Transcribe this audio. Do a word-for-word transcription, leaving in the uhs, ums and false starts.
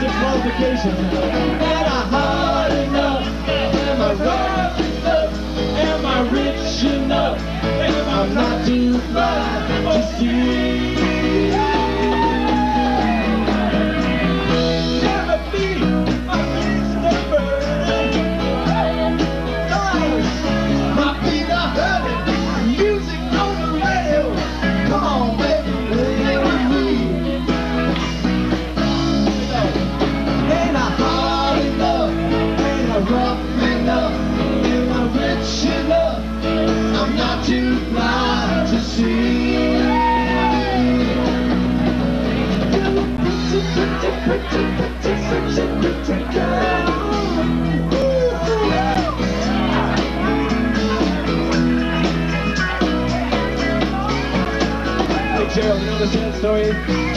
Disqualification. Am I hard enough? Am I rough enough? Am I rich enough? Am I not too blind to see? Never be my biggest burden. My feet are hurting. Music on the radio. Come on, baby, play with me. Ain't I hard enough? Ain't I rough enough? Am I rich enough? I'm not too blind to see. Hey Gerald, you know the sad story?